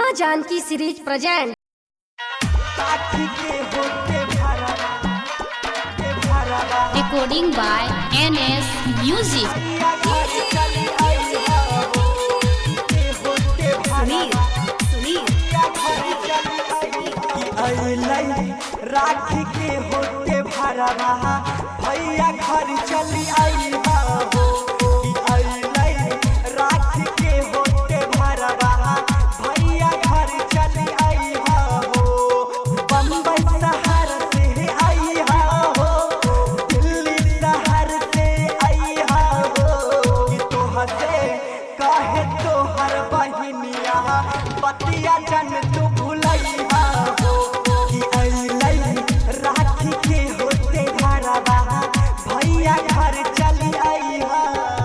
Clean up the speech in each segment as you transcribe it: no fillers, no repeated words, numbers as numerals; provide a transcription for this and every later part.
माँ Janaki series present. Recording by NS Music. Rakhi के होते भरवा भैया घर चली आई हो। राखी के होते भरवा भैया घर चली आई हो। बम्बई शहर से आई हो, दिल्ली शहर से आई हो। तोह से कहे तोहर बहिनिया बतिया जन तू भूलई हो। राखी के होते भरवा भैया घर चली आई हो।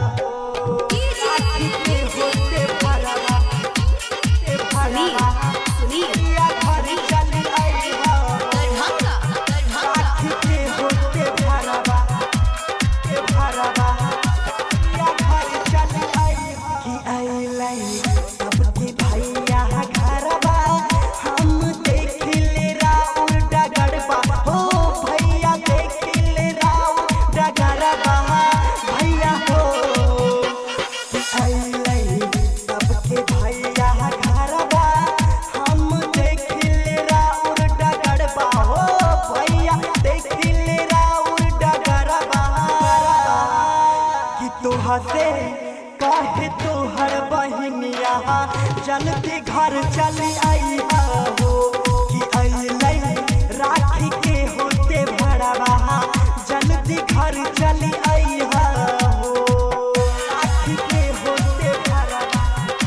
राखी के होते भरवा भैया घर चली आई हो। राखी के होते भरवा भैया घर चली आई हो। कि आई सबके भैया घरवा हम देखिले राउर डगरबा हो। भैया देखिले राउर डगरबा भैया हो। आई सबके भैया घरवा हम देखिले राउर डगरबा हो। भैया देखिले राउर डगरबा। कि तोह से कहे तोहर बहिनिया जल्दी घर चली आई हो। कि राखी के होते भरवा जल्दी घर चली आई हो। राखी के होते भरवा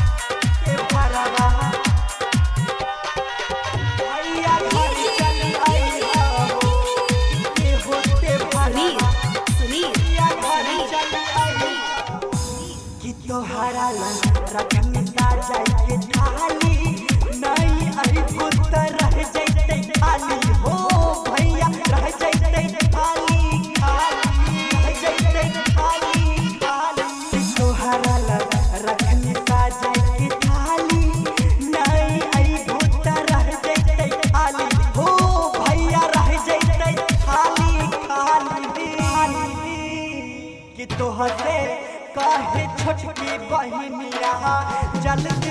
भैया घर चली आई हो। के होते भरवा भैया घर चली आई हो। कि तोहरा रखनी जाए के थाली नहीं आई पुत रह जैते खाली हो। भैया रह जैते खाली रह जैते खाली। कि तोहरा रखनी जाए के थाली नहीं आई पुत रह जैते खाली हो। भैया रह जैते खाली। कि तोह से कहे छोटकी बहिनिया जल्दी